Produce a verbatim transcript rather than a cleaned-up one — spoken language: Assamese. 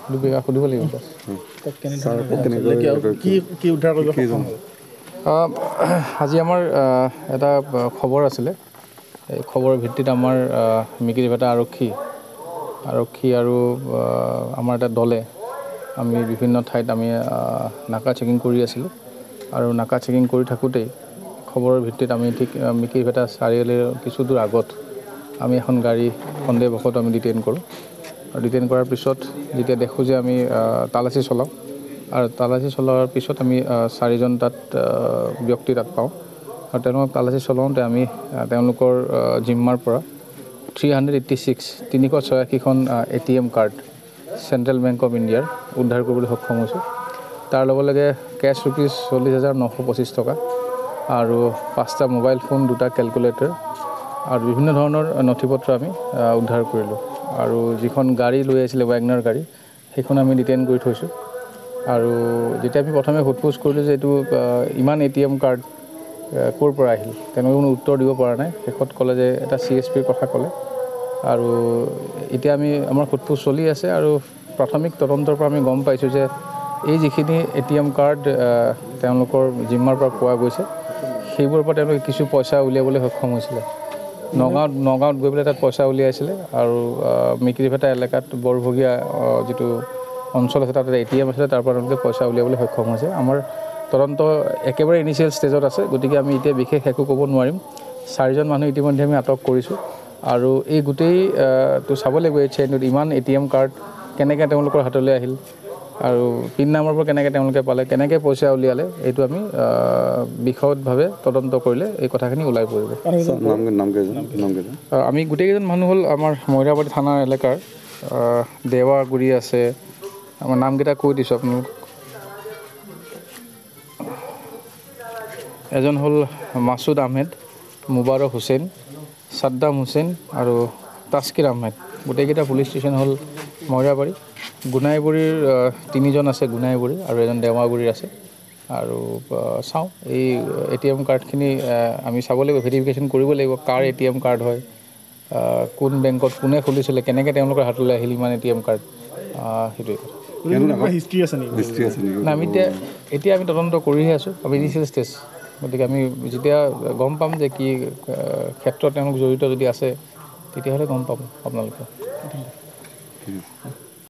দুবিঘা সুধিব লাগিব আজি আমাৰ এটা খবৰ আছিলে এই খবৰৰ ভিত্তিত আমাৰ মিকিৰিভেটা আৰক্ষী আৰক্ষী আৰু আমাৰ এটা দলে আমি বিভিন্ন ঠাইত আমি নাকা চেকিং কৰি আছিলোঁ আৰু নাকা চেকিং কৰি থাকোঁতেই খবৰৰ ভিত্তিত আমি ঠিক মিকিৰিভেটা চাৰিআলিৰ কিছু দূৰ আগত আমি এখন গাড়ী সন্দেহবশত আমি ডিটেইন কৰোঁ আৰু ডিটেইন কৰাৰ পিছত যেতিয়া দেখোঁ যে আমি তালাচী চলাওঁ আৰু তালাচী চলোৱাৰ পিছত আমি চাৰিজন তাত ব্যক্তি তাত পাওঁ আৰু তেওঁলোকক তালাচী চলাওঁতে আমি তেওঁলোকৰ জিম্মাৰ পৰা থ্ৰী হাণ্ড্ৰেড এইট্টি ছিক্স তিনিশ ছয়াশীখন A T M card central bank of ইণ্ডিয়াৰ উদ্ধাৰ কৰিবলৈ সক্ষম হৈছোঁ তাৰ লগে লগে কেছ ৰুপিজ চল্লিছ হাজাৰ নশ পঁচিছ টকা আৰু পাঁচটা মোবাইল ফোন দুটা কেলকুলেটৰ আৰু বিভিন্ন ধৰণৰ নথি পত্ৰ আমি উদ্ধাৰ কৰিলোঁ আৰু যিখন গাড়ী লৈ আহিছিলে ৱেগনাৰ গাড়ী সেইখন আমি ডিটেইন কৰি থৈছোঁ আৰু যেতিয়া আমি প্ৰথমে সোধপোছ কৰিলোঁ যে এইটো ইমান এ টি এম কাৰ্ড ক'ৰ পৰা আহিল তেওঁলোকে কোনো উত্তৰ দিব পৰা নাই শেষত ক'লে যে এটা চি এছ পিৰ কথা ক'লে আৰু এতিয়া আমি আমাৰ সোধপোছ চলি আছে আৰু প্ৰাথমিক তদন্তৰ পৰা আমি গম পাইছোঁ যে এই যিখিনি এ টি এম কাৰ্ড তেওঁলোকৰ জিম্মাৰ পৰা পোৱা গৈছে সেইবোৰৰ পৰা তেওঁলোকে কিছু পইচা উলিয়াবলৈ সক্ষম হৈছিলে নগাঁৱত নগাঁৱত গৈ পেলাই তাত পইচা উলিয়াইছিলে আৰু মিকিৰিভেটা এলেকাত বৰভগীয়া যিটো অঞ্চল আছে তাত এ টি এম আছিলে তাৰ পৰা তেওঁলোকে পইচা উলিয়াবলৈ সক্ষম হৈছে আমাৰ তদন্ত একেবাৰে ইনিচিয়েল ষ্টেজত আছে গতিকে আমি এতিয়া বিশেষ একো ক'ব নোৱাৰিম চাৰিজন মানুহ ইতিমধ্যে আমি আটক কৰিছোঁ আৰু এই গোটেইটো চাব লাগিব এই চেইনটোত ইমান এ টি এম কাৰ্ড কেনেকৈ তেওঁলোকৰ হাতলৈ আহিল আৰু পিন নামৰ পৰা কেনেকৈ তেওঁলোকে পালে কেনেকৈ পইচা উলিয়ালে এইটো আমি বিশদভাৱে তদন্ত কৰিলে এই কথাখিনি ওলাই পৰিব আমি গোটেইকেইজন মানুহ হ'ল আমাৰ মৰিগাঁও থানাৰ এলেকাৰ দেৱাগুৰি আছে আমাৰ নামকেইটা কৈ দিছোঁ আপোনালোক এজন হ'ল মাছুদ আহমেদ মুবাৰক হুছেইন ছাদ্দাম হুছেইন আৰু তাস্কিৰ আহমেদ গোটেইকেইটা পুলিচ ষ্টেচন হ'ল মৰিগাঁও গুণাইবুৰীৰ তিনিজন আছে গুণাইবুৰী আৰু এজন দেৱাগুৰিৰ আছে আৰু চাওঁ এই এ টি এম কাৰ্ডখিনি আমি চাব লাগিব ভেৰিফিকেশ্যন কৰিব লাগিব কাৰ এ টি এম কাৰ্ড হয় কোন বেংকত কোনে খুলিছিলে কেনেকৈ তেওঁলোকৰ হাতলৈ আহিল ইমান এ টি এম কাৰ্ড সেইটোৱে হিষ্ট্ৰী আছে নেকি নাই আমি এতিয়া এতিয়া আমি তদন্ত কৰিহে আছোঁ আমি ইনিচিয়েল ষ্টেজ গতিকে আমি যেতিয়া গম পাম যে কি ক্ষেত্ৰত তেওঁলোক জড়িত যদি আছে তেতিয়াহ'লে গম পাম আপোনালোকে